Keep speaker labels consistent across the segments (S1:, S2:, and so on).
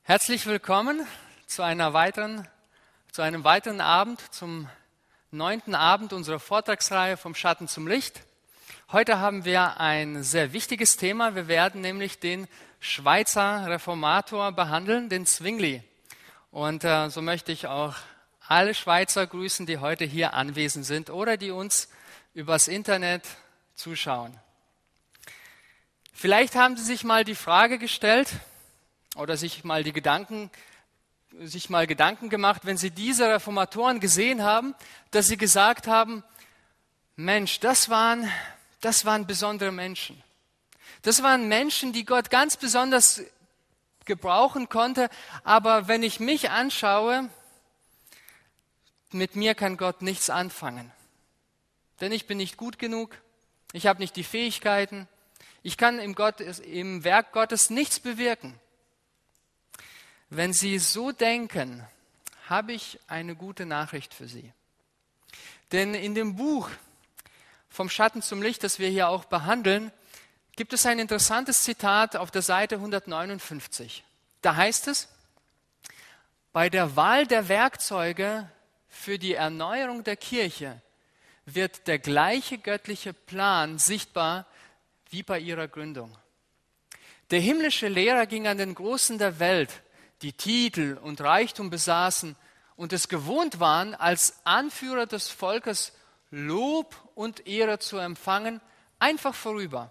S1: Herzlich willkommen zu einem weiteren Abend, zum 9. Abend unserer Vortragsreihe vom Schatten zum Licht. Heute haben wir ein sehr wichtiges Thema. Wir werden nämlich den Schweizer Reformator behandeln, den Zwingli. Und so möchte ich auch alle Schweizer grüßen, die heute hier anwesend sind oder die uns übers Internet zuschauen. Vielleicht haben Sie sich mal die Frage gestellt, oder sich mal Gedanken gemacht, wenn Sie diese Reformatoren gesehen haben, dass Sie gesagt haben, Mensch, das waren besondere Menschen. Das waren Menschen, die Gott ganz besonders gebrauchen konnte, aber wenn ich mich anschaue, mit mir kann Gott nichts anfangen. Denn ich bin nicht gut genug, ich habe nicht die Fähigkeiten, ich kann im Werk Gottes nichts bewirken. Wenn Sie so denken, habe ich eine gute Nachricht für Sie. Denn in dem Buch vom Schatten zum Licht, das wir hier auch behandeln, gibt es ein interessantes Zitat auf der Seite 159. Da heißt es, bei der Wahl der Werkzeuge für die Erneuerung der Kirche wird der gleiche göttliche Plan sichtbar wie bei ihrer Gründung. Der himmlische Lehrer ging an den Großen der Welt, die Titel und Reichtum besaßen und es gewohnt waren, als Anführer des Volkes Lob und Ehre zu empfangen, einfach vorüber.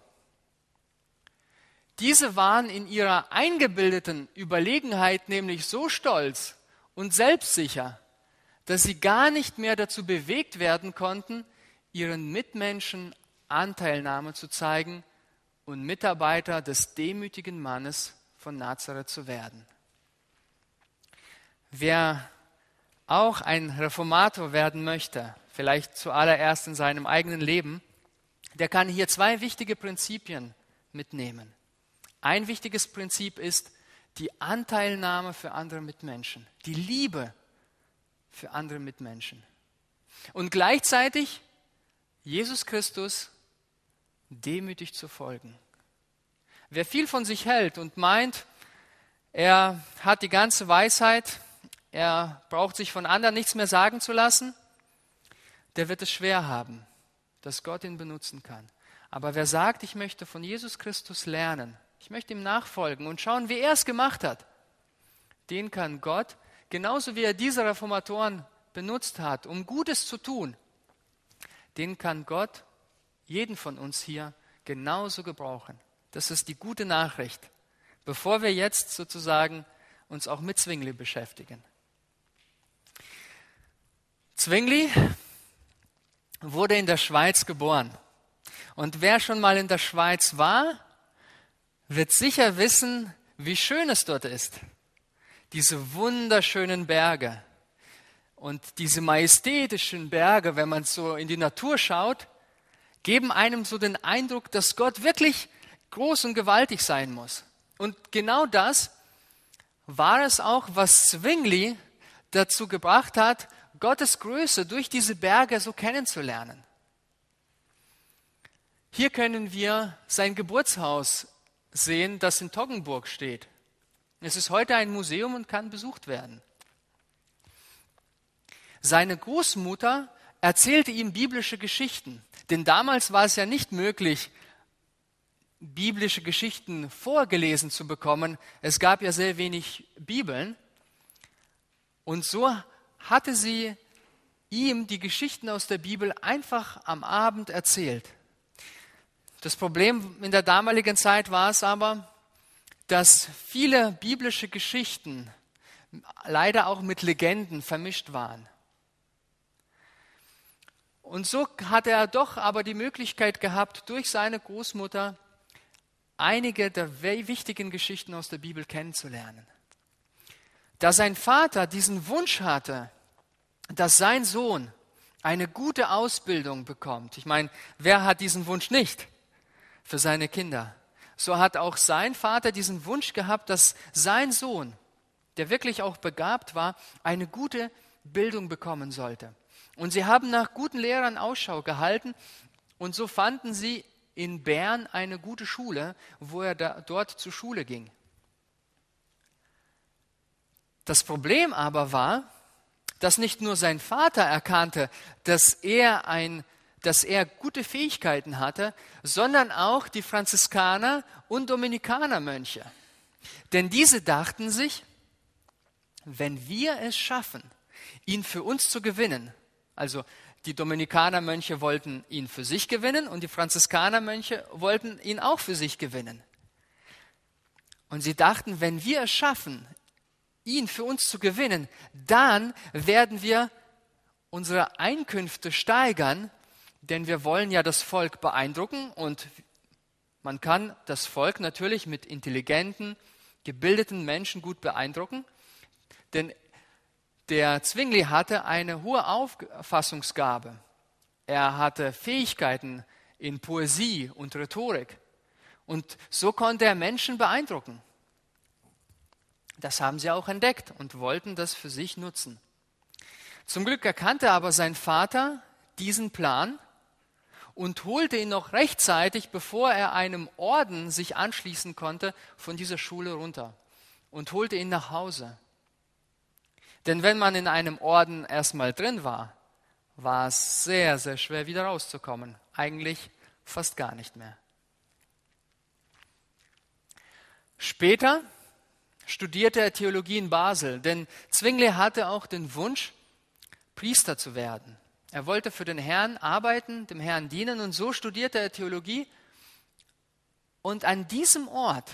S1: Diese waren in ihrer eingebildeten Überlegenheit nämlich so stolz und selbstsicher, dass sie gar nicht mehr dazu bewegt werden konnten, ihren Mitmenschen Anteilnahme zu zeigen und Mitarbeiter des demütigen Mannes von Nazareth zu werden. Wer auch ein Reformator werden möchte, vielleicht zuallererst in seinem eigenen Leben, der kann hier zwei wichtige Prinzipien mitnehmen. Ein wichtiges Prinzip ist die Anteilnahme für andere Mitmenschen, die Liebe für andere Mitmenschen. Und gleichzeitig Jesus Christus demütig zu folgen. Wer viel von sich hält und meint, er hat die ganze Weisheit, er braucht sich von anderen nichts mehr sagen zu lassen, der wird es schwer haben, dass Gott ihn benutzen kann. Aber wer sagt, ich möchte von Jesus Christus lernen, ich möchte ihm nachfolgen und schauen, wie er es gemacht hat, den kann Gott, genauso wie er diese Reformatoren benutzt hat, um Gutes zu tun, den kann Gott jeden von uns hier genauso gebrauchen. Das ist die gute Nachricht, bevor wir jetzt sozusagen uns auch mit Zwingli beschäftigen. Zwingli wurde in der Schweiz geboren. Und wer schon mal in der Schweiz war, wird sicher wissen, wie schön es dort ist. Diese wunderschönen Berge und diese majestätischen Berge, wenn man so in die Natur schaut, geben einem so den Eindruck, dass Gott wirklich groß und gewaltig sein muss. Und genau das war es auch, was Zwingli dazu gebracht hat, Gottes Größe durch diese Berge so kennenzulernen. Hier können wir sein Geburtshaus sehen, das in Toggenburg steht. Es ist heute ein Museum und kann besucht werden. Seine Großmutter erzählte ihm biblische Geschichten, denn damals war es ja nicht möglich, biblische Geschichten vorgelesen zu bekommen. Es gab ja sehr wenig Bibeln. Und so hatte sie ihm die Geschichten aus der Bibel einfach am Abend erzählt. Das Problem in der damaligen Zeit war es aber, dass viele biblische Geschichten leider auch mit Legenden vermischt waren. Und so hat er doch aber die Möglichkeit gehabt, durch seine Großmutter einige der wichtigen Geschichten aus der Bibel kennenzulernen. Da sein Vater diesen Wunsch hatte, dass sein Sohn eine gute Ausbildung bekommt. Ich meine, wer hat diesen Wunsch nicht für seine Kinder? So hat auch sein Vater diesen Wunsch gehabt, dass sein Sohn, der wirklich auch begabt war, eine gute Bildung bekommen sollte. Und sie haben nach guten Lehrern Ausschau gehalten und so fanden sie in Bern eine gute Schule, wo er dort zur Schule ging. Das Problem aber war, dass nicht nur sein Vater erkannte, dass er gute Fähigkeiten hatte, sondern auch die Franziskaner und Dominikanermönche. Denn diese dachten sich, wenn wir es schaffen, ihn für uns zu gewinnen, also die Dominikanermönche wollten ihn für sich gewinnen und die Franziskanermönche wollten ihn auch für sich gewinnen. Und sie dachten, wenn wir es schaffen, ihn für uns zu gewinnen, dann werden wir unsere Einkünfte steigern, denn wir wollen ja das Volk beeindrucken und man kann das Volk natürlich mit intelligenten, gebildeten Menschen gut beeindrucken, denn der Zwingli hatte eine hohe Auffassungsgabe. Er hatte Fähigkeiten in Poesie und Rhetorik und so konnte er Menschen beeindrucken. Das haben sie auch entdeckt und wollten das für sich nutzen. Zum Glück erkannte aber sein Vater diesen Plan und holte ihn noch rechtzeitig, bevor er einem Orden sich anschließen konnte, von dieser Schule runter und holte ihn nach Hause. Denn wenn man in einem Orden erstmal drin war, war es sehr, sehr schwer wieder rauszukommen. Eigentlich fast gar nicht mehr. Später studierte er Theologie in Basel, denn Zwingli hatte auch den Wunsch, Priester zu werden. Er wollte für den Herrn arbeiten, dem Herrn dienen und so studierte er Theologie. Und an diesem Ort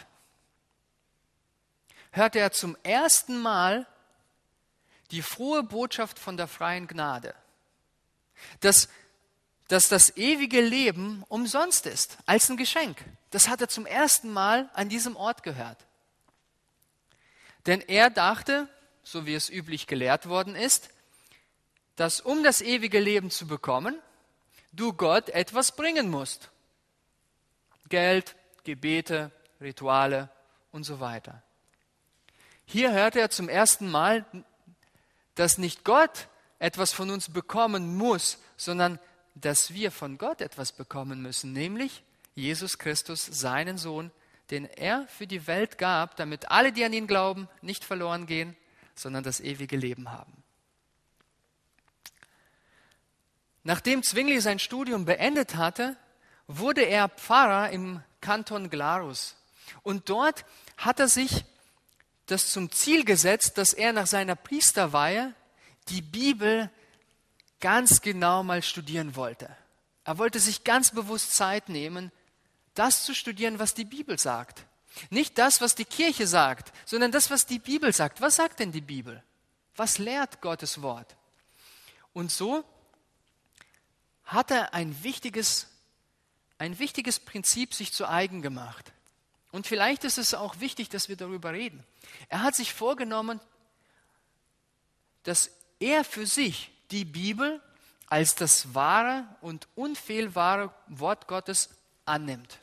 S1: hörte er zum ersten Mal die frohe Botschaft von der freien Gnade, dass das ewige Leben umsonst ist, als ein Geschenk. Das hat er zum ersten Mal an diesem Ort gehört. Denn er dachte, so wie es üblich gelehrt worden ist, dass um das ewige Leben zu bekommen, du Gott etwas bringen musst. Geld, Gebete, Rituale und so weiter. Hier hörte er zum ersten Mal, dass nicht Gott etwas von uns bekommen muss, sondern dass wir von Gott etwas bekommen müssen, nämlich Jesus Christus, seinen Sohn, den er für die Welt gab, damit alle, die an ihn glauben, nicht verloren gehen, sondern das ewige Leben haben. Nachdem Zwingli sein Studium beendet hatte, wurde er Pfarrer im Kanton Glarus. Und dort hat er sich das zum Ziel gesetzt, dass er nach seiner Priesterweihe die Bibel ganz genau mal studieren wollte. Er wollte sich ganz bewusst Zeit nehmen, das zu studieren, was die Bibel sagt. Nicht das, was die Kirche sagt, sondern das, was die Bibel sagt. Was sagt denn die Bibel? Was lehrt Gottes Wort? Und so hat er ein wichtiges Prinzip sich zu eigen gemacht. Und vielleicht ist es auch wichtig, dass wir darüber reden. Er hat sich vorgenommen, dass er für sich die Bibel als das wahre und unfehlbare Wort Gottes annimmt.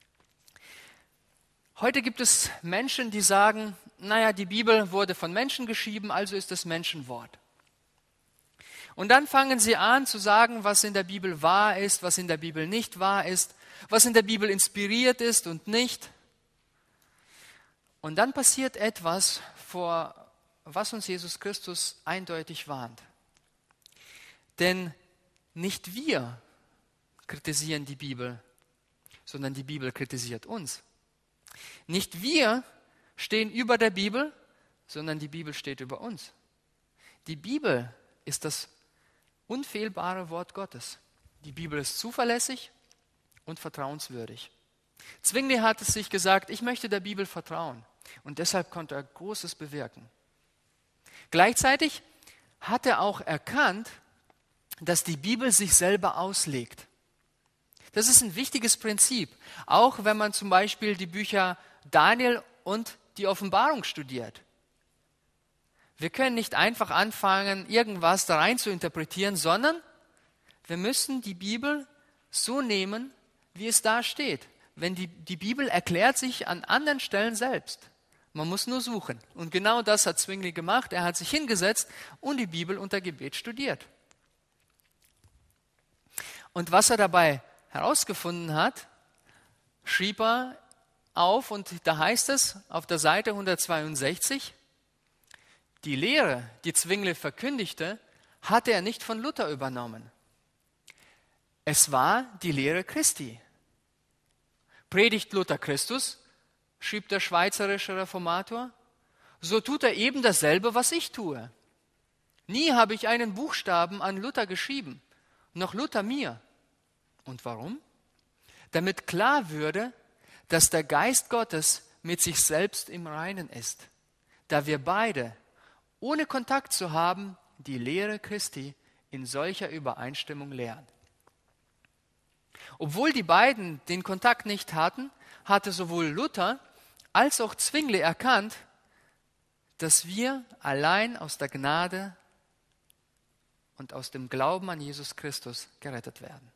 S1: Heute gibt es Menschen, die sagen, naja, die Bibel wurde von Menschen geschrieben, also ist es Menschenwort. Und dann fangen sie an zu sagen, was in der Bibel wahr ist, was in der Bibel nicht wahr ist, was in der Bibel inspiriert ist und nicht. Und dann passiert etwas, vor was uns Jesus Christus eindeutig warnt. Denn nicht wir kritisieren die Bibel, sondern die Bibel kritisiert uns. Nicht wir stehen über der Bibel, sondern die Bibel steht über uns. Die Bibel ist das unfehlbare Wort Gottes. Die Bibel ist zuverlässig und vertrauenswürdig. Zwingli hat es sich gesagt, ich möchte der Bibel vertrauen. Und deshalb konnte er Großes bewirken. Gleichzeitig hat er auch erkannt, dass die Bibel sich selber auslegt. Das ist ein wichtiges Prinzip, auch wenn man zum Beispiel die Bücher Daniel und die Offenbarung studiert. Wir können nicht einfach anfangen, irgendwas da rein zu interpretieren, sondern wir müssen die Bibel so nehmen, wie es da steht. Wenn die Bibel erklärt sich an anderen Stellen selbst. Man muss nur suchen. Und genau das hat Zwingli gemacht. Er hat sich hingesetzt und die Bibel unter Gebet studiert. Und was er dabei herausgefunden hat, schrieb er auf und da heißt es auf der Seite 162, Die Lehre, die Zwingli verkündigte, hatte er nicht von Luther übernommen. Es war die Lehre Christi. Predigt Luther Christus, schrieb der schweizerische Reformator, so tut er eben dasselbe, was ich tue. Nie habe ich einen Buchstaben an Luther geschrieben, noch Luther mir. Und warum? Damit klar würde, dass der Geist Gottes mit sich selbst im Reinen ist, da wir beide, ohne Kontakt zu haben, die Lehre Christi in solcher Übereinstimmung lehren. Obwohl die beiden den Kontakt nicht hatten, hatte sowohl Luther als auch Zwingli erkannt, dass wir allein aus der Gnade und aus dem Glauben an Jesus Christus gerettet werden.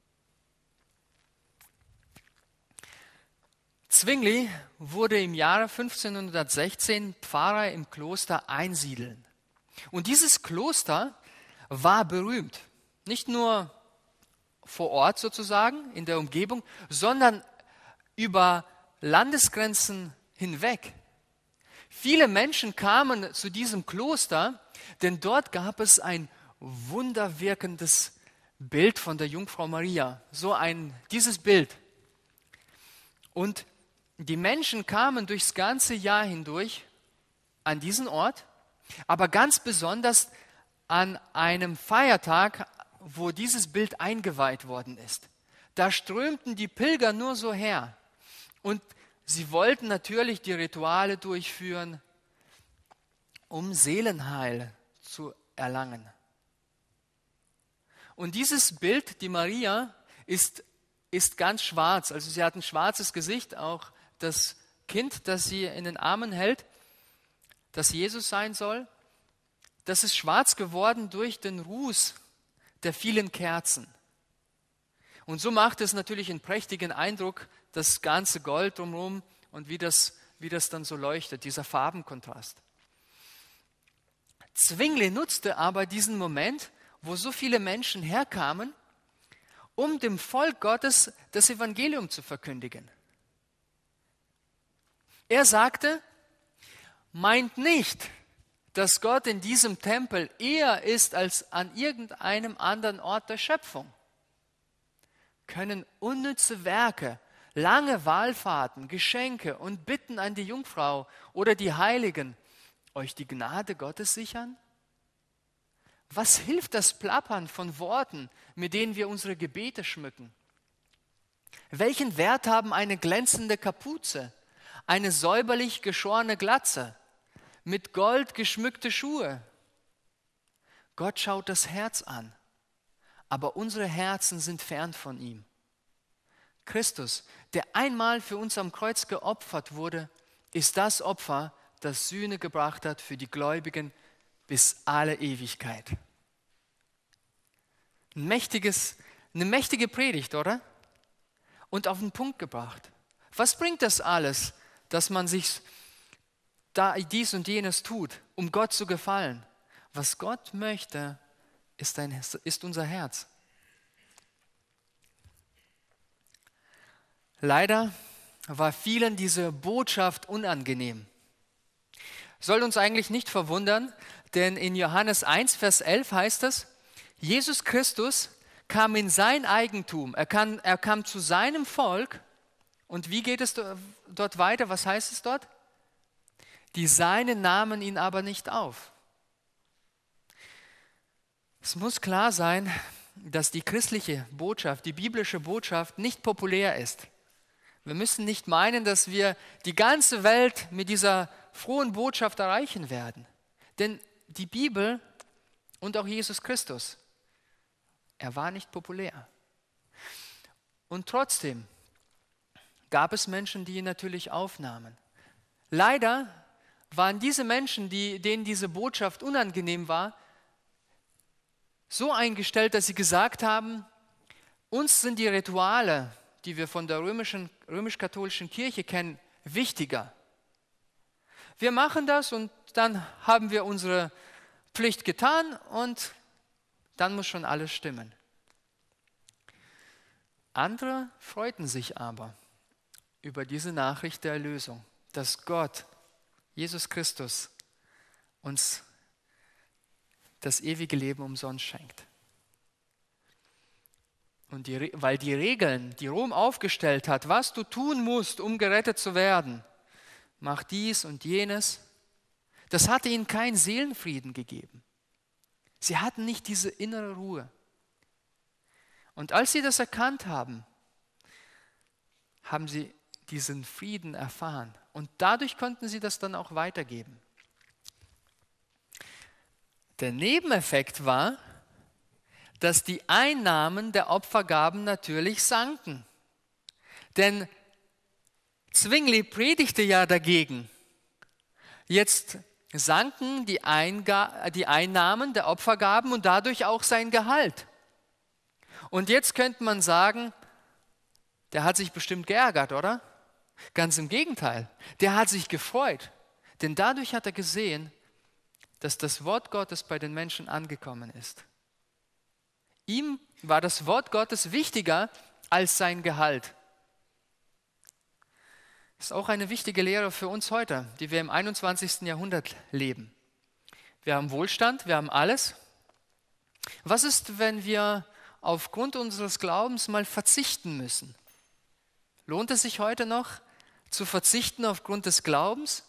S1: Zwingli wurde im Jahre 1516 Pfarrer im Kloster Einsiedeln. Und dieses Kloster war berühmt, nicht nur vor Ort sozusagen, in der Umgebung, sondern über Landesgrenzen hinweg. Viele Menschen kamen zu diesem Kloster, denn dort gab es ein wunderwirkendes Bild von der Jungfrau Maria, dieses Bild. Und die Menschen kamen durchs ganze Jahr hindurch an diesen Ort, aber ganz besonders an einem Feiertag, wo dieses Bild eingeweiht worden ist. Da strömten die Pilger nur so her und sie wollten natürlich die Rituale durchführen, um Seelenheil zu erlangen. Und dieses Bild, die Maria, ist ganz schwarz. Also sie hat ein schwarzes Gesicht, auch das Kind, das sie in den Armen hält, das Jesus sein soll, das ist schwarz geworden durch den Ruß der vielen Kerzen. Und so macht es natürlich einen prächtigen Eindruck, das ganze Gold drumherum und wie das dann so leuchtet, dieser Farbenkontrast. Zwingli nutzte aber diesen Moment, wo so viele Menschen herkamen, um dem Volk Gottes das Evangelium zu verkündigen. Er sagte, meint nicht, dass Gott in diesem Tempel eher ist als an irgendeinem anderen Ort der Schöpfung. Können unnütze Werke, lange Wallfahrten, Geschenke und Bitten an die Jungfrau oder die Heiligen euch die Gnade Gottes sichern? Was hilft das Plappern von Worten, mit denen wir unsere Gebete schmücken? Welchen Wert haben eine glänzende Kapuze, eine säuberlich geschorene Glatze, mit Gold geschmückte Schuhe? Gott schaut das Herz an, aber unsere Herzen sind fern von ihm. Christus, der einmal für uns am Kreuz geopfert wurde, ist das Opfer, das Sühne gebracht hat für die Gläubigen bis alle Ewigkeit. Eine mächtige Predigt, oder? Und auf den Punkt gebracht. Was bringt das alles, dass man sich da dies und jenes tut, um Gott zu gefallen? Was Gott möchte, ist unser Herz. Leider war vielen diese Botschaft unangenehm. Soll uns eigentlich nicht verwundern, denn in Johannes 1, Vers 11 heißt es, Jesus Christus kam in sein Eigentum, er kam zu seinem Volk. Und wie geht es dort weiter? Was heißt es dort? Die Seinen nahmen ihn aber nicht auf. Es muss klar sein, dass die christliche Botschaft, die biblische Botschaft nicht populär ist. Wir müssen nicht meinen, dass wir die ganze Welt mit dieser frohen Botschaft erreichen werden. Denn die Bibel und auch Jesus Christus, er war nicht populär. Und trotzdem gab es Menschen, die ihn natürlich aufnahmen. Leider waren diese Menschen, denen diese Botschaft unangenehm war, so eingestellt, dass sie gesagt haben, uns sind die Rituale, die wir von der römisch-katholischen Kirche kennen, wichtiger. Wir machen das und dann haben wir unsere Pflicht getan und dann muss schon alles stimmen. Andere freuten sich aber über diese Nachricht der Erlösung, dass Gott, Jesus Christus, uns das ewige Leben umsonst schenkt. Und weil die Regeln, die Rom aufgestellt hat, was du tun musst, um gerettet zu werden, mach dies und jenes, das hatte ihnen keinen Seelenfrieden gegeben. Sie hatten nicht diese innere Ruhe. Und als sie das erkannt haben, haben sie diesen Frieden erfahren. Und dadurch konnten sie das dann auch weitergeben. Der Nebeneffekt war, dass die Einnahmen der Opfergaben natürlich sanken. Denn Zwingli predigte ja dagegen. Jetzt sanken die Einnahmen der Opfergaben und dadurch auch sein Gehalt. Und jetzt könnte man sagen, der hat sich bestimmt geärgert, oder? Ganz im Gegenteil, der hat sich gefreut. Denn dadurch hat er gesehen, dass das Wort Gottes bei den Menschen angekommen ist. Ihm war das Wort Gottes wichtiger als sein Gehalt. Das ist auch eine wichtige Lehre für uns heute, die wir im 21. Jahrhundert leben. Wir haben Wohlstand, wir haben alles. Was ist, wenn wir aufgrund unseres Glaubens mal verzichten müssen? Lohnt es sich heute noch zu verzichten aufgrund des Glaubens?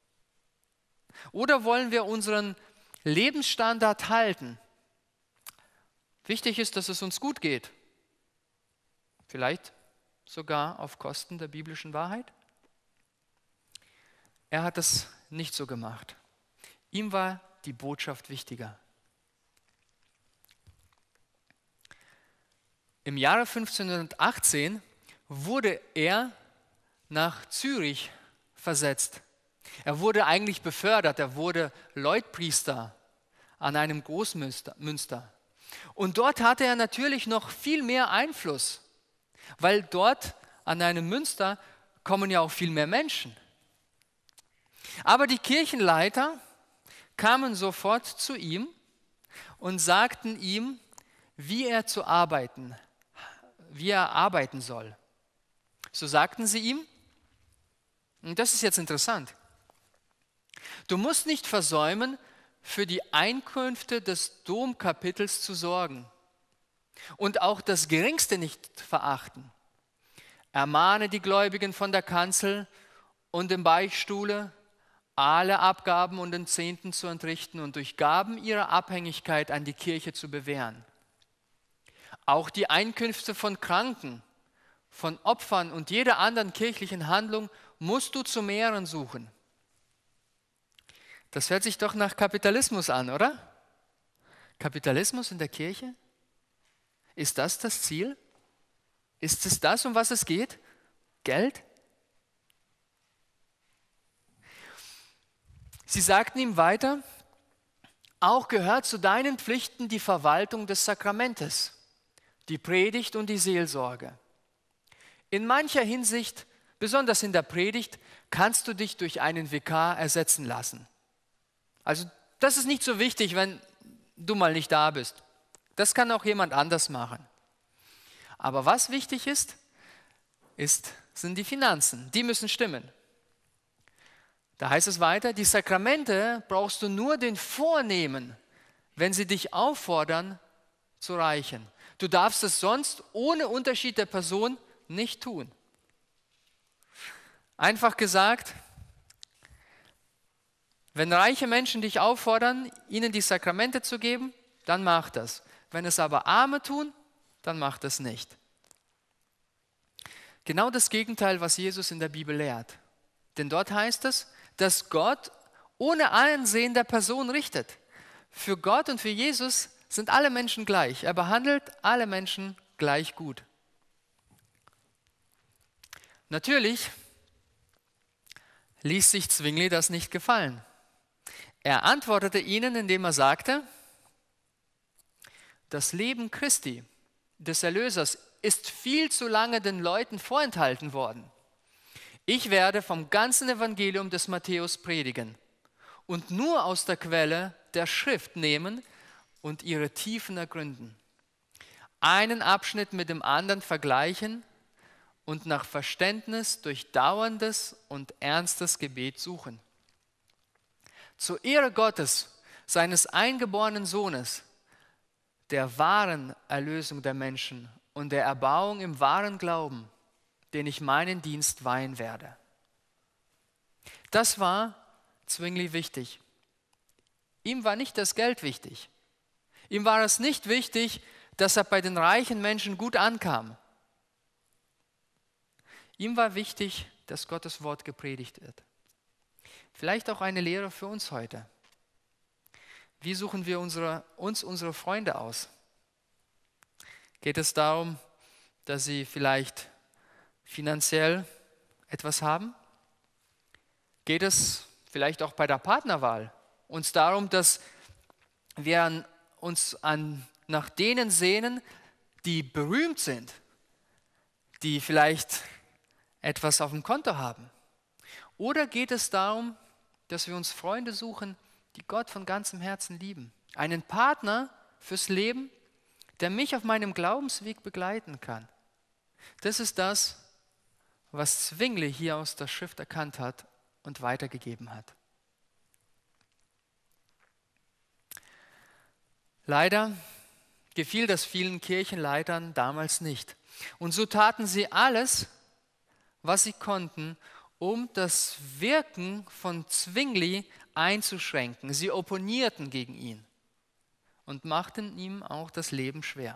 S1: Oder wollen wir unseren Lebensstandard halten? Wichtig ist, dass es uns gut geht. Vielleicht sogar auf Kosten der biblischen Wahrheit. Er hat das nicht so gemacht. Ihm war die Botschaft wichtiger. Im Jahre 1518 wurde er nach Zürich versetzt. Er wurde eigentlich befördert, er wurde Leutpriester an einem Großmünster. Und dort hatte er natürlich noch viel mehr Einfluss, weil dort an einem Münster kommen ja auch viel mehr Menschen. Aber die Kirchenleiter kamen sofort zu ihm und sagten ihm, wie er arbeiten soll. So sagten sie ihm, und das ist jetzt interessant, du musst nicht versäumen, für die Einkünfte des Domkapitels zu sorgen und auch das Geringste nicht verachten. Ermahne die Gläubigen von der Kanzel und dem Beichtstuhle, alle Abgaben und den Zehnten zu entrichten und durch Gaben ihre Abhängigkeit an die Kirche zu bewähren. Auch die Einkünfte von Kranken, von Opfern und jeder anderen kirchlichen Handlung musst du zu mehren suchen. Das hört sich doch nach Kapitalismus an, oder? Kapitalismus in der Kirche? Ist das das Ziel? Ist es das, um was es geht? Geld? Sie sagten ihm weiter, auch gehört zu deinen Pflichten die Verwaltung des Sakramentes, die Predigt und die Seelsorge. In mancher Hinsicht, besonders in der Predigt, kannst du dich durch einen Vikar ersetzen lassen. Also das ist nicht so wichtig, wenn du mal nicht da bist. Das kann auch jemand anders machen. Aber was wichtig ist, sind die Finanzen. Die müssen stimmen. Da heißt es weiter, die Sakramente brauchst du nur den Vornehmen, wenn sie dich auffordern, zu reichen. Du darfst es sonst ohne Unterschied der Person nicht tun. Einfach gesagt, wenn reiche Menschen dich auffordern, ihnen die Sakramente zu geben, dann mach das. Wenn es aber Arme tun, dann mach das nicht. Genau das Gegenteil, was Jesus in der Bibel lehrt. Denn dort heißt es, dass Gott ohne Ansehen der Person richtet. Für Gott und für Jesus sind alle Menschen gleich. Er behandelt alle Menschen gleich gut. Natürlich ließ sich Zwingli das nicht gefallen. Er antwortete ihnen, indem er sagte, das Leben Christi, des Erlösers, ist viel zu lange den Leuten vorenthalten worden. Ich werde vom ganzen Evangelium des Matthäus predigen und nur aus der Quelle der Schrift nehmen und ihre Tiefen ergründen. Einen Abschnitt mit dem anderen vergleichen und nach Verständnis durch dauerndes und ernstes Gebet suchen. zur Ehre Gottes, seines eingeborenen Sohnes, der wahren Erlösung der Menschen und der Erbauung im wahren Glauben, den ich meinen Dienst weihen werde. Das war Zwingli wichtig. Ihm war nicht das Geld wichtig. Ihm war es nicht wichtig, dass er bei den reichen Menschen gut ankam. Ihm war wichtig, dass Gottes Wort gepredigt wird. Vielleicht auch eine Lehre für uns heute. Wie suchen wir uns unsere Freunde aus? Geht es darum, dass sie vielleicht finanziell etwas haben? Geht es vielleicht auch bei der Partnerwahl uns darum, dass wir nach denen sehnen, die berühmt sind, die vielleicht etwas auf dem Konto haben? Oder geht es darum, dass wir uns Freunde suchen, die Gott von ganzem Herzen lieben? Einen Partner fürs Leben, der mich auf meinem Glaubensweg begleiten kann. Das ist das, was Zwingli hier aus der Schrift erkannt hat und weitergegeben hat. Leider gefiel das vielen Kirchenleitern damals nicht. Und so taten sie alles, was sie konnten, um das Wirken von Zwingli einzuschränken. Sie opponierten gegen ihn und machten ihm auch das Leben schwer.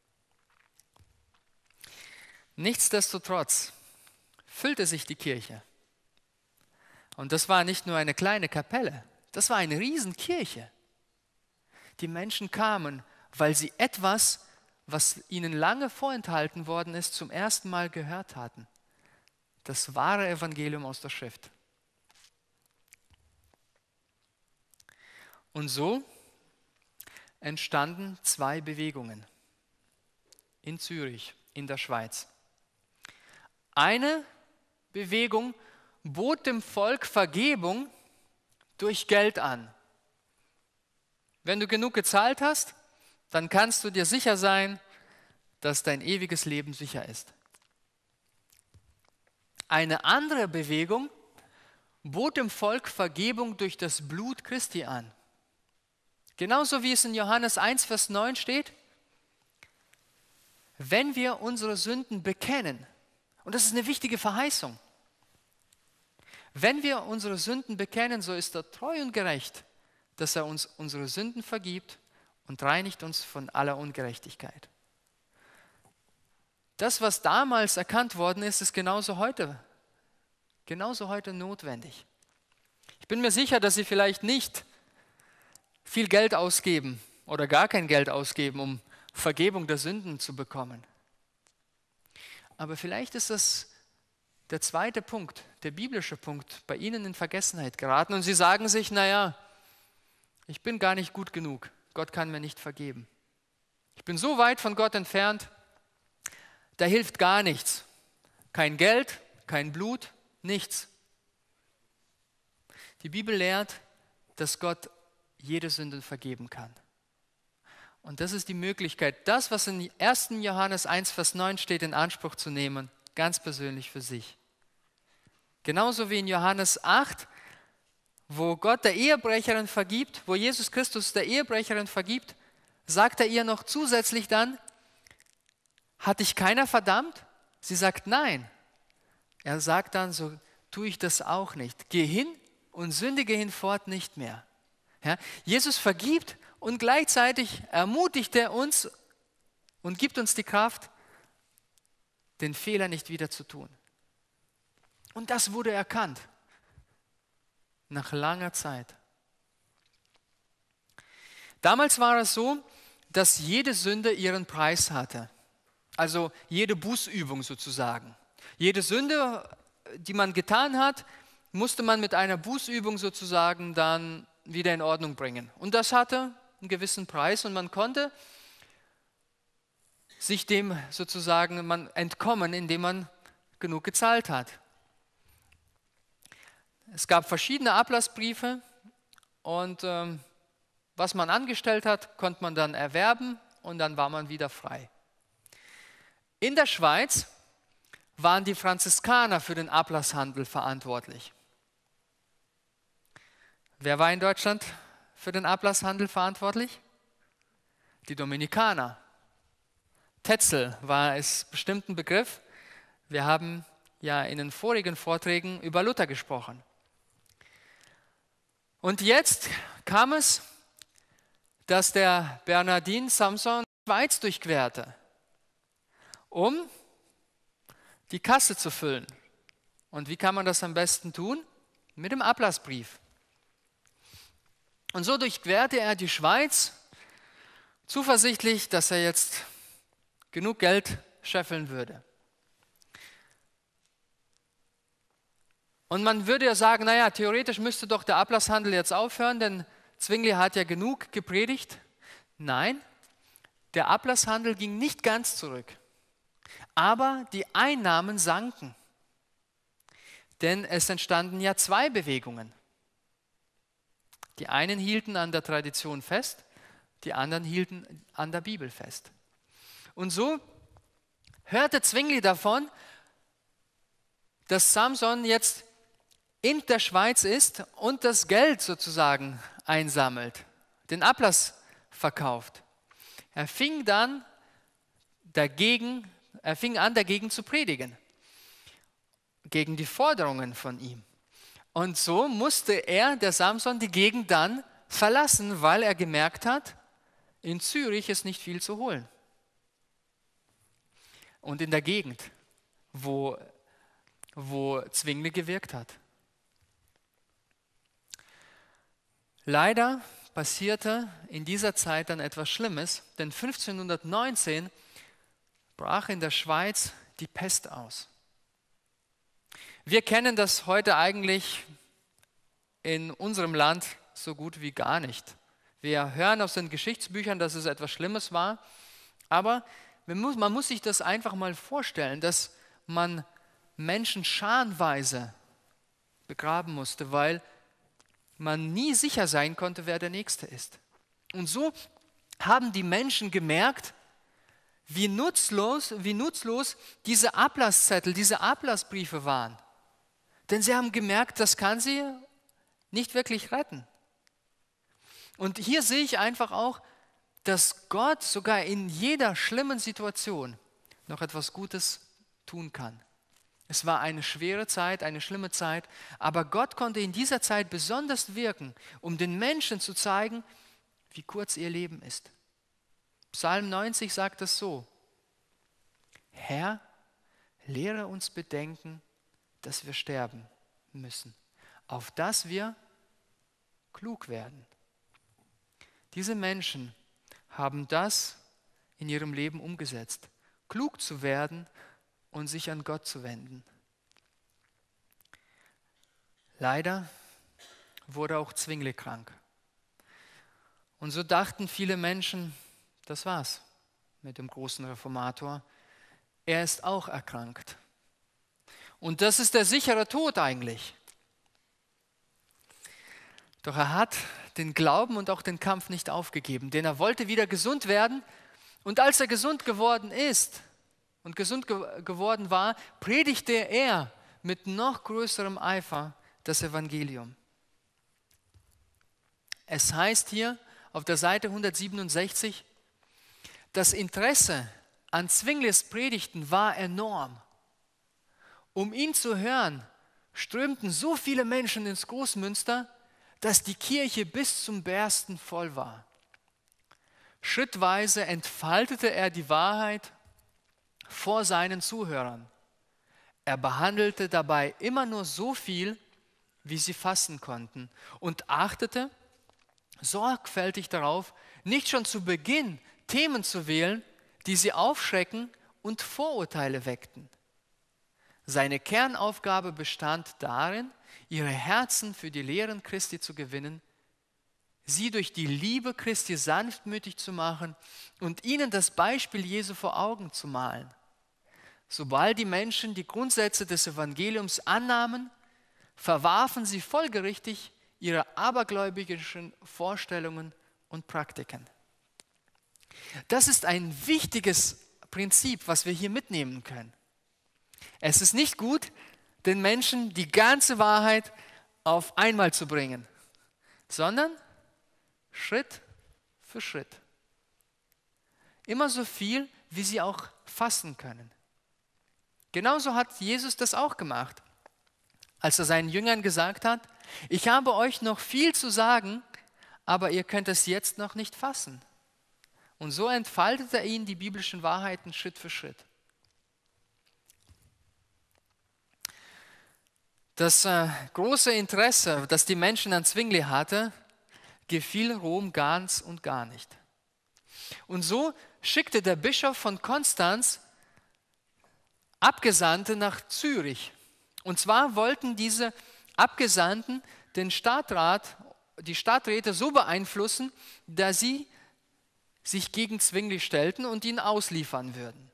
S1: Nichtsdestotrotz füllte sich die Kirche. Und das war nicht nur eine kleine Kapelle, das war eine Riesenkirche. Die Menschen kamen, weil sie etwas, was ihnen lange vorenthalten worden ist, zum ersten Mal gehört hatten. Das wahre Evangelium aus der Schrift. Und so entstanden zwei Bewegungen in Zürich, in der Schweiz. Eine Bewegung bot dem Volk Vergebung durch Geld an. Wenn du genug gezahlt hast, dann kannst du dir sicher sein, dass dein ewiges Leben sicher ist. Eine andere Bewegung bot dem Volk Vergebung durch das Blut Christi an. Genauso wie es in Johannes 1, Vers 9 steht, wenn wir unsere Sünden bekennen, und das ist eine wichtige Verheißung, wenn wir unsere Sünden bekennen, so ist er treu und gerecht, dass er uns unsere Sünden vergibt und reinigt uns von aller Ungerechtigkeit. Das, was damals erkannt worden ist, ist genauso heute notwendig. Ich bin mir sicher, dass Sie vielleicht nicht viel Geld ausgeben oder gar kein Geld ausgeben, um Vergebung der Sünden zu bekommen. Aber vielleicht ist das der zweite Punkt, der biblische Punkt, bei Ihnen in Vergessenheit geraten und Sie sagen sich, naja, ich bin gar nicht gut genug, Gott kann mir nicht vergeben. Ich bin so weit von Gott entfernt, da hilft gar nichts. Kein Geld, kein Blut, nichts. Die Bibel lehrt, dass Gott jede Sünde vergeben kann. Und das ist die Möglichkeit, das, was in 1. Johannes 1, Vers 9 steht, in Anspruch zu nehmen, ganz persönlich für sich. Genauso wie in Johannes 8, wo Gott der Ehebrecherin vergibt, wo Jesus Christus der Ehebrecherin vergibt, sagt er ihr noch zusätzlich dann, hat dich keiner verdammt? Sie sagt nein. Er sagt dann, so tue ich das auch nicht. Geh hin und sündige hinfort nicht mehr. Ja, Jesus vergibt und gleichzeitig ermutigt er uns und gibt uns die Kraft, den Fehler nicht wieder zu tun. Und das wurde erkannt. Nach langer Zeit. Damals war es so, dass jede Sünde ihren Preis hatte. Also jede Bußübung sozusagen. Jede Sünde, die man getan hat, musste man mit einer Bußübung sozusagen dann wieder in Ordnung bringen. Und das hatte einen gewissen Preis und man konnte sich dem sozusagen entkommen, indem man genug gezahlt hat. Es gab verschiedene Ablassbriefe und was man angestellt hat, konnte man dann erwerben und dann war man wieder frei. In der Schweiz waren die Franziskaner für den Ablasshandel verantwortlich. Wer war in Deutschland für den Ablasshandel verantwortlich? Die Dominikaner. Tetzel war es bestimmt ein Begriff. Wir haben ja in den vorigen Vorträgen über Luther gesprochen. Und jetzt kam es, dass der Bernardin Samson die Schweiz durchquerte, um die Kasse zu füllen. Und wie kann man das am besten tun? Mit dem Ablassbrief. Und so durchquerte er die Schweiz, zuversichtlich, dass er jetzt genug Geld scheffeln würde. Und man würde ja sagen, naja, theoretisch müsste doch der Ablasshandel jetzt aufhören, denn Zwingli hat ja genug gepredigt. Nein, der Ablasshandel ging nicht ganz zurück. Aber die Einnahmen sanken. Denn es entstanden ja zwei Bewegungen. Die einen hielten an der Tradition fest, die anderen hielten an der Bibel fest. Und so hörte Zwingli davon, dass Samson jetzt in der Schweiz ist und das Geld sozusagen einsammelt, den Ablass verkauft. Er fing an, dagegen zu predigen, gegen die Forderungen von ihm. Und so musste der Samson, die Gegend dann verlassen, weil er gemerkt hat, in Zürich ist nicht viel zu holen. Und in der Gegend, wo Zwingli gewirkt hat. Leider passierte in dieser Zeit dann etwas Schlimmes, denn 1519 brach in der Schweiz die Pest aus. Wir kennen das heute eigentlich in unserem Land so gut wie gar nicht. Wir hören aus den Geschichtsbüchern, dass es etwas Schlimmes war, aber man muss sich das einfach mal vorstellen, dass man Menschen scharenweise begraben musste, weil man nie sicher sein konnte, wer der Nächste ist. Und so haben die Menschen gemerkt, wie nutzlos diese Ablasszettel, diese Ablassbriefe waren. Denn sie haben gemerkt, das kann sie nicht wirklich retten. Und hier sehe ich einfach auch, dass Gott sogar in jeder schlimmen Situation noch etwas Gutes tun kann. Es war eine schwere Zeit, eine schlimme Zeit, aber Gott konnte in dieser Zeit besonders wirken, um den Menschen zu zeigen, wie kurz ihr Leben ist. Psalm 90 sagt es so: Herr, lehre uns bedenken, dass wir sterben müssen, auf dass wir klug werden. Diese Menschen haben das in ihrem Leben umgesetzt, klug zu werden und sich an Gott zu wenden. Leider wurde auch Zwingli krank. Und so dachten viele Menschen, das war's mit dem großen Reformator. Er ist auch erkrankt. Und das ist der sichere Tod eigentlich. Doch er hat den Glauben und auch den Kampf nicht aufgegeben, denn er wollte wieder gesund werden. Und als er gesund geworden ist und gesund geworden war, predigte er mit noch größerem Eifer das Evangelium. Es heißt hier auf der Seite 167, das Interesse an Zwinglis Predigten war enorm. Um ihn zu hören, strömten so viele Menschen ins Großmünster, dass die Kirche bis zum Bersten voll war. Schrittweise entfaltete er die Wahrheit vor seinen Zuhörern. Er behandelte dabei immer nur so viel, wie sie fassen konnten, und achtete sorgfältig darauf, nicht schon zu Beginn Themen zu wählen, die sie aufschrecken und Vorurteile weckten. Seine Kernaufgabe bestand darin, ihre Herzen für die Lehren Christi zu gewinnen, sie durch die Liebe Christi sanftmütig zu machen und ihnen das Beispiel Jesu vor Augen zu malen. Sobald die Menschen die Grundsätze des Evangeliums annahmen, verwarfen sie folgerichtig ihre abergläubischen Vorstellungen und Praktiken. Das ist ein wichtiges Prinzip, was wir hier mitnehmen können. Es ist nicht gut, den Menschen die ganze Wahrheit auf einmal zu bringen. sondern Schritt für Schritt. Immer so viel, wie sie auch fassen können. Genauso hat Jesus das auch gemacht, als er seinen Jüngern gesagt hat, ich habe euch noch viel zu sagen, aber ihr könnt es jetzt noch nicht fassen. Und so entfaltet er ihnen die biblischen Wahrheiten Schritt für Schritt. Das große Interesse, das die Menschen an Zwingli hatte, gefiel Rom ganz und gar nicht. Und so schickte der Bischof von Konstanz Abgesandte nach Zürich. Und zwar wollten diese Abgesandten den Stadtrat, die Stadträte so beeinflussen, dass sie sich gegen Zwingli stellten und ihn ausliefern würden.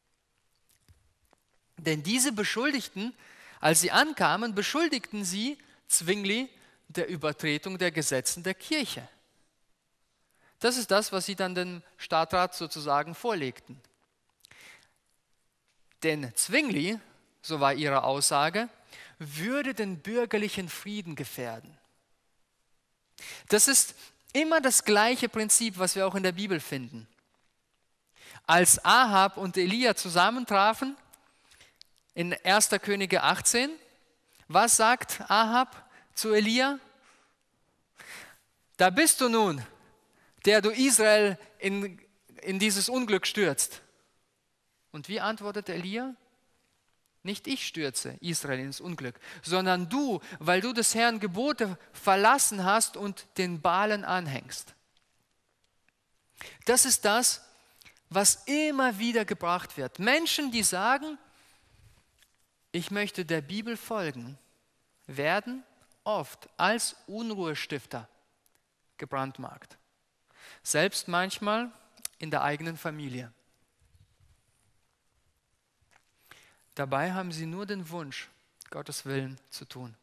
S1: Denn diese beschuldigten, als sie ankamen, beschuldigten sie Zwingli der Übertretung der Gesetzen der Kirche. Das ist das, was sie dann dem Stadtrat sozusagen vorlegten. Denn Zwingli, so war ihre Aussage, würde den bürgerlichen Frieden gefährden. Das ist immer das gleiche Prinzip, was wir auch in der Bibel finden. Als Ahab und Elia zusammentrafen, in 1. Könige 18, was sagt Ahab zu Elia? Da bist du nun, der du Israel in dieses Unglück stürzt. Und wie antwortet Elia? Nicht ich stürze Israel ins Unglück, sondern du, weil du des Herrn Gebote verlassen hast und den Baalen anhängst. Das ist das, was immer wieder gebracht wird. Menschen, die sagen, ich möchte der Bibel folgen, werden oft als Unruhestifter gebrandmarkt. Selbst manchmal in der eigenen Familie. Dabei haben sie nur den Wunsch, Gottes Willen zu tun.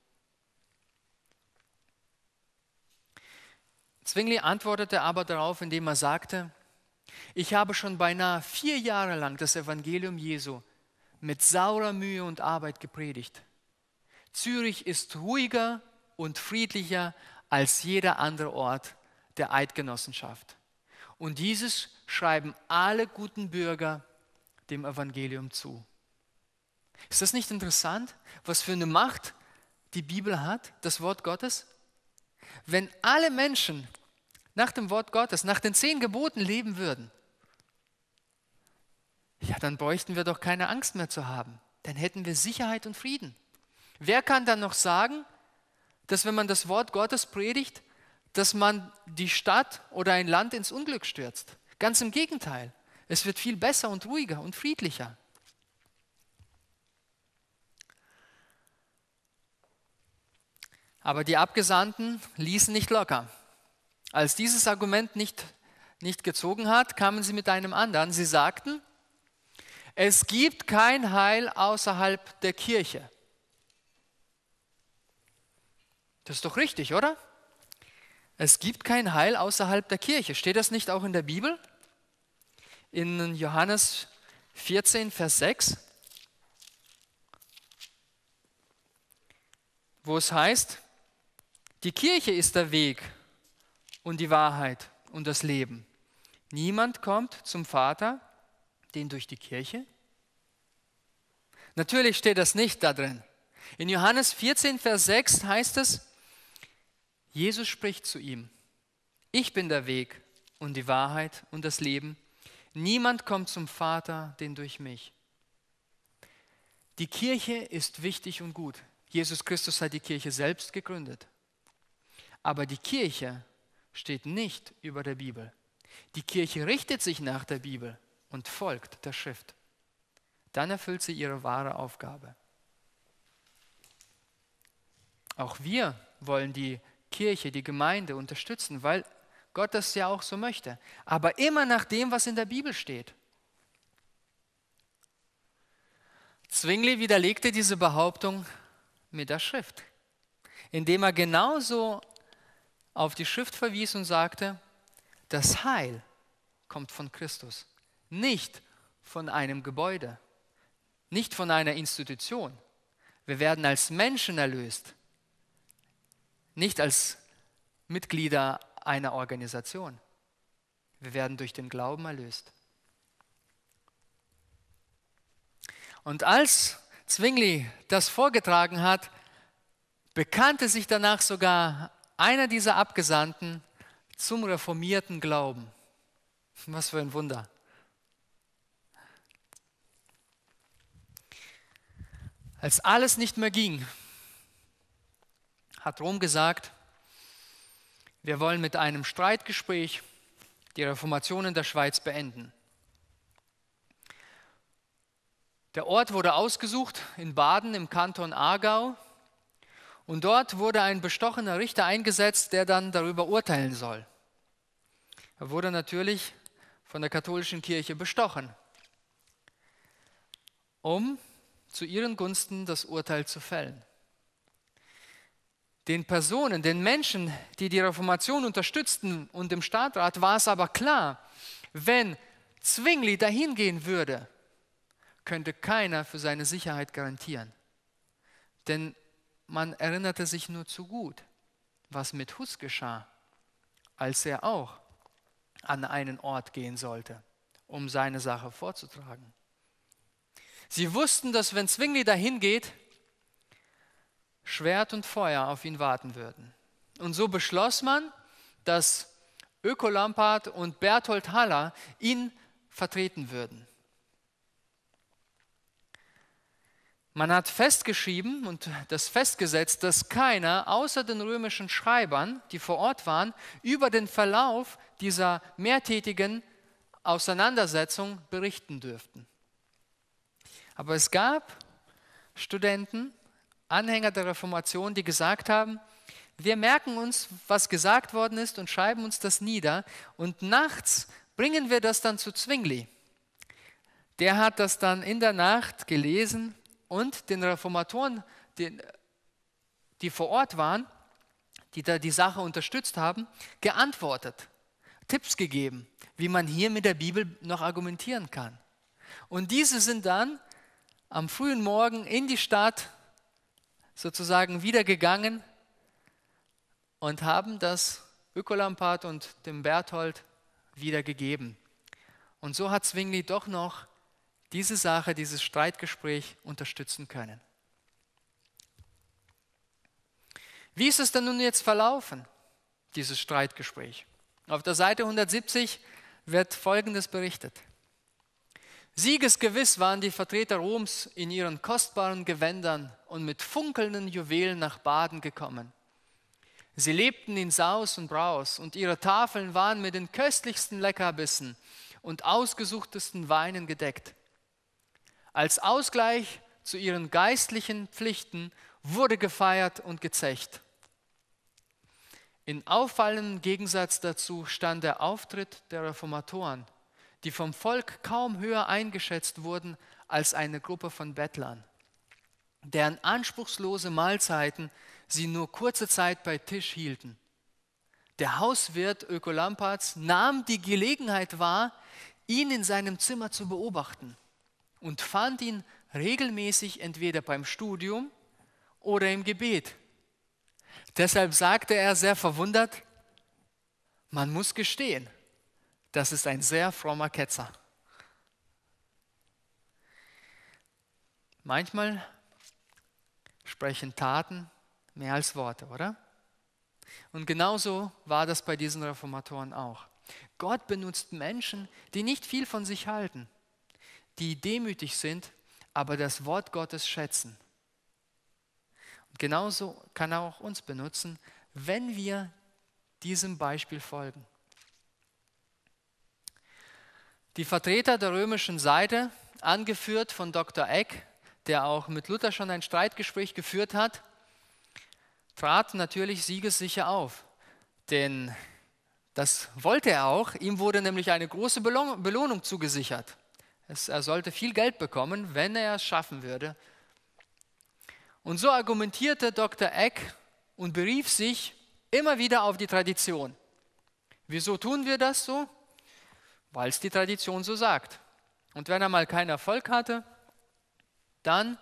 S1: Zwingli antwortete aber darauf, indem er sagte, ich habe schon beinahe 4 Jahre lang das Evangelium Jesu mit saurer Mühe und Arbeit gepredigt. Zürich ist ruhiger und friedlicher als jeder andere Ort der Eidgenossenschaft. Und dieses schreiben alle guten Bürger dem Evangelium zu. Ist das nicht interessant, was für eine Macht die Bibel hat, das Wort Gottes? Wenn alle Menschen nach dem Wort Gottes, nach den 10 Geboten leben würden, ja, dann bräuchten wir doch keine Angst mehr zu haben. Dann hätten wir Sicherheit und Frieden. Wer kann dann noch sagen, dass wenn man das Wort Gottes predigt, dass man die Stadt oder ein Land ins Unglück stürzt? Ganz im Gegenteil. Es wird viel besser und ruhiger und friedlicher. Aber die Abgesandten ließen nicht locker. Als dieses Argument nicht gezogen hat, kamen sie mit einem anderen. Sie sagten, es gibt kein Heil außerhalb der Kirche. Das ist doch richtig, oder? Es gibt kein Heil außerhalb der Kirche. Steht das nicht auch in der Bibel? In Johannes 14, Vers 6, wo es heißt, die Kirche ist der Weg und die Wahrheit und das Leben. Niemand kommt zum Vater, den durch die Kirche. Natürlich steht das nicht da drin. In Johannes 14, Vers 6 heißt es, Jesus spricht zu ihm, ich bin der Weg und die Wahrheit und das Leben. Niemand kommt zum Vater, denn durch mich. Die Kirche ist wichtig und gut. Jesus Christus hat die Kirche selbst gegründet. Aber die Kirche steht nicht über der Bibel. Die Kirche richtet sich nach der Bibel und folgt der Schrift. Dann erfüllt sie ihre wahre Aufgabe. Auch wir wollen die Kirche, die Gemeinde unterstützen, weil Gott das ja auch so möchte. Aber immer nach dem, was in der Bibel steht. Zwingli widerlegte diese Behauptung mit der Schrift, indem er genauso auf die Schrift verwies und sagte, das Heil kommt von Christus, nicht von einem Gebäude, nicht von einer Institution. Wir werden als Menschen erlöst, nicht als Mitglieder einer Organisation. Wir werden durch den Glauben erlöst. Und als Zwingli das vorgetragen hat, bekannte sich danach sogar einer dieser Abgesandten zum reformierten Glauben. Was für ein Wunder. Als alles nicht mehr ging, hat Rom gesagt, wir wollen mit einem Streitgespräch die Reformation in der Schweiz beenden. Der Ort wurde ausgesucht in Baden im Kanton Aargau und dort wurde ein bestochener Richter eingesetzt, der dann darüber urteilen soll. Er wurde natürlich von der katholischen Kirche bestochen, um zu ihren Gunsten das Urteil zu fällen. Den Personen, den Menschen, die die Reformation unterstützten und dem Stadtrat, war es aber klar, wenn Zwingli dahin gehen würde, könnte keiner für seine Sicherheit garantieren. Denn man erinnerte sich nur zu gut, was mit Hus geschah, als er auch an einen Ort gehen sollte, um seine Sache vorzutragen. Sie wussten, dass wenn Zwingli dahin geht, Schwert und Feuer auf ihn warten würden. Und so beschloss man, dass Ökolampart und Berthold Haller ihn vertreten würden. Man hat festgeschrieben und das festgesetzt, dass keiner außer den römischen Schreibern, die vor Ort waren, über den Verlauf dieser mehrtätigen Auseinandersetzung berichten dürften. Aber es gab Studenten, Anhänger der Reformation, die gesagt haben, wir merken uns, was gesagt worden ist und schreiben uns das nieder und nachts bringen wir das dann zu Zwingli. Der hat das dann in der Nacht gelesen und den Reformatoren, die vor Ort waren, die da die Sache unterstützt haben, geantwortet, Tipps gegeben, wie man hier mit der Bibel noch argumentieren kann. Und diese sind dann am frühen Morgen in die Stadt sozusagen wieder gegangen und haben das Ökolampart und dem Berthold wiedergegeben. Und so hat Zwingli doch noch diese Sache, dieses Streitgespräch unterstützen können. Wie ist es denn nun jetzt verlaufen, dieses Streitgespräch? Auf der Seite 170 wird Folgendes berichtet. Siegesgewiss waren die Vertreter Roms in ihren kostbaren Gewändern und mit funkelnden Juwelen nach Baden gekommen. Sie lebten in Saus und Braus und ihre Tafeln waren mit den köstlichsten Leckerbissen und ausgesuchtesten Weinen gedeckt. Als Ausgleich zu ihren geistlichen Pflichten wurde gefeiert und gezecht. In auffallendem Gegensatz dazu stand der Auftritt der Reformatoren, die vom Volk kaum höher eingeschätzt wurden als eine Gruppe von Bettlern, deren anspruchslose Mahlzeiten sie nur kurze Zeit bei Tisch hielten. Der Hauswirt Ökolamparts nahm die Gelegenheit wahr, ihn in seinem Zimmer zu beobachten und fand ihn regelmäßig entweder beim Studium oder im Gebet. Deshalb sagte er sehr verwundert, man muss gestehen, das ist ein sehr frommer Ketzer. Manchmal sprechen Taten mehr als Worte, oder? Und genauso war das bei diesen Reformatoren auch. Gott benutzt Menschen, die nicht viel von sich halten, die demütig sind, aber das Wort Gottes schätzen. Und genauso kann er auch uns benutzen, wenn wir diesem Beispiel folgen. Die Vertreter der römischen Seite, angeführt von Dr. Eck, der auch mit Luther schon ein Streitgespräch geführt hat, traten natürlich siegessicher auf. Denn das wollte er auch. Ihm wurde nämlich eine große Belohnung zugesichert. Er sollte viel Geld bekommen, wenn er es schaffen würde. Und so argumentierte Dr. Eck und berief sich immer wieder auf die Tradition. Wieso tun wir das so? Weil es die Tradition so sagt. Und wenn er mal keinen Erfolg hatte, dann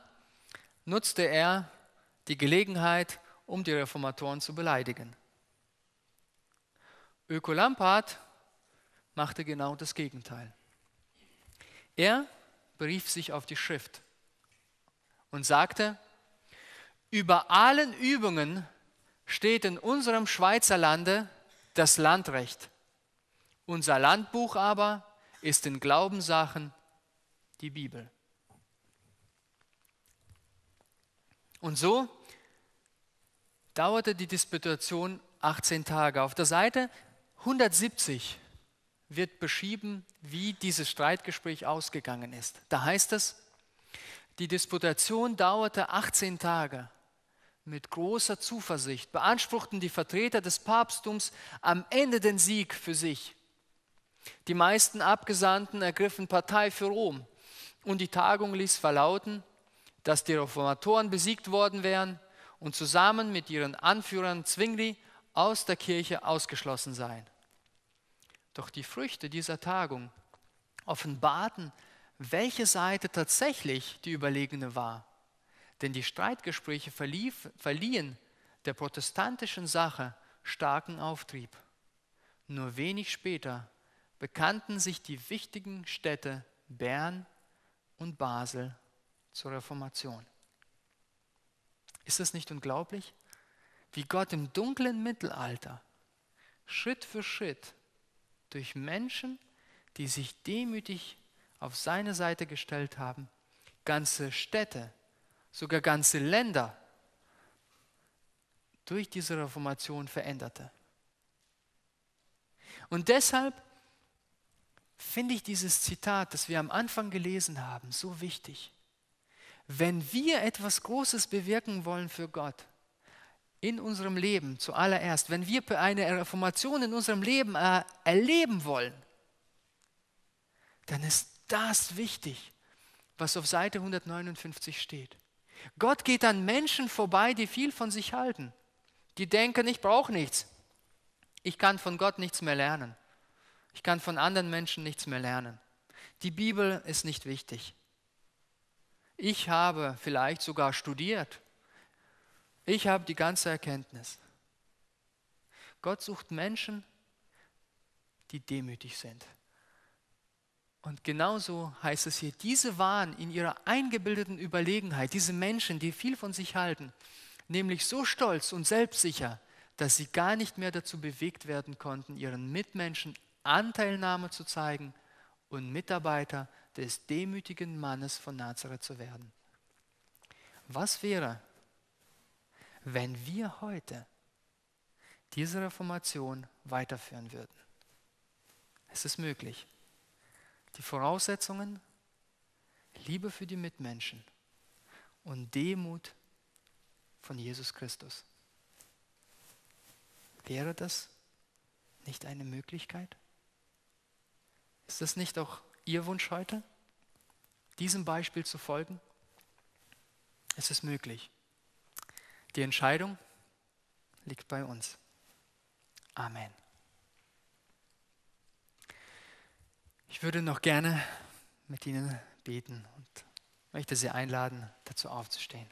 S1: nutzte er die Gelegenheit, um die Reformatoren zu beleidigen. Öko Lampard machte genau das Gegenteil. Er berief sich auf die Schrift und sagte, über allen Übungen steht in unserem Schweizer Lande das Landrecht. Unser Landbuch aber ist in Glaubenssachen die Bibel. Und so dauerte die Disputation 18 Tage. Auf der Seite 170 wird beschrieben, wie dieses Streitgespräch ausgegangen ist. Da heißt es, die Disputation dauerte 18 Tage. Mit großer Zuversicht beanspruchten die Vertreter des Papsttums am Ende den Sieg für sich. Die meisten Abgesandten ergriffen Partei für Rom und die Tagung ließ verlauten, dass die Reformatoren besiegt worden wären und zusammen mit ihren Anführern Zwingli aus der Kirche ausgeschlossen seien. Doch die Früchte dieser Tagung offenbarten, welche Seite tatsächlich die überlegene war. Denn die Streitgespräche verliehen der protestantischen Sache starken Auftrieb. Nur wenig später bekannten sich die wichtigen Städte Bern und Basel zur Reformation. Ist es nicht unglaublich, wie Gott im dunklen Mittelalter Schritt für Schritt durch Menschen, die sich demütig auf seine Seite gestellt haben, ganze Städte, sogar ganze Länder durch diese Reformation veränderte. Und deshalb finde ich dieses Zitat, das wir am Anfang gelesen haben, so wichtig. Wenn wir etwas Großes bewirken wollen für Gott, in unserem Leben zuallererst, wenn wir eine Reformation in unserem Leben erleben wollen, dann ist das wichtig, was auf Seite 159 steht. Gott geht an Menschen vorbei, die viel von sich halten, die denken, ich brauche nichts, ich kann von Gott nichts mehr lernen, ich kann von anderen Menschen nichts mehr lernen. Die Bibel ist nicht wichtig. Ich habe vielleicht sogar studiert. Ich habe die ganze Erkenntnis. Gott sucht Menschen, die demütig sind. Und genauso heißt es hier, diese waren in ihrer eingebildeten Überlegenheit, diese Menschen, die viel von sich halten, nämlich so stolz und selbstsicher, dass sie gar nicht mehr dazu bewegt werden konnten, ihren Mitmenschen Anteilnahme zu zeigen und Mitarbeiter des demütigen Mannes von Nazareth zu werden. Was wäre, wenn wir heute diese Reformation weiterführen würden? Es ist möglich. Die Voraussetzungen, Liebe für die Mitmenschen und Demut von Jesus Christus. Wäre das nicht eine Möglichkeit? Ist das nicht auch Ihr Wunsch heute, diesem Beispiel zu folgen? Es ist möglich. Die Entscheidung liegt bei uns. Amen. Ich würde noch gerne mit Ihnen beten und möchte Sie einladen, dazu aufzustehen.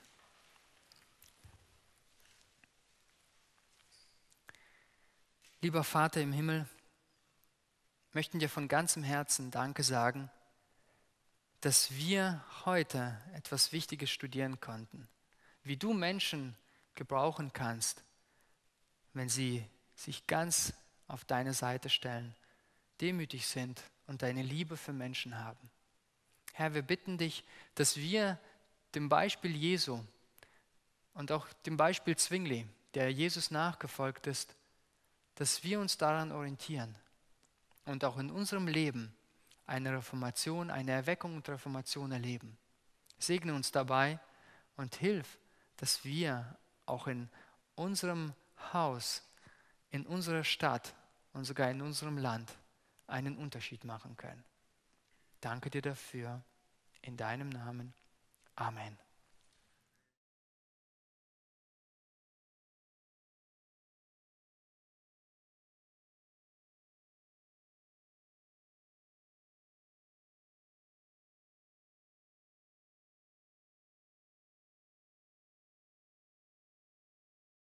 S1: Lieber Vater im Himmel, möchten dir von ganzem Herzen Danke sagen, dass wir heute etwas Wichtiges studieren konnten. Wie du Menschen gebrauchen kannst, wenn sie sich ganz auf deine Seite stellen, demütig sind und deine Liebe für Menschen haben. Herr, wir bitten dich, dass wir dem Beispiel Jesu und auch dem Beispiel Zwingli, der Jesus nachgefolgt ist, dass wir uns daran orientieren und auch in unserem Leben eine Reformation, eine Erweckung und Reformation erleben. Segne uns dabei und hilf, dass wir auch in unserem Haus, in unserer Stadt und sogar in unserem Land einen Unterschied machen können. Danke dir dafür. In deinem Namen. Amen.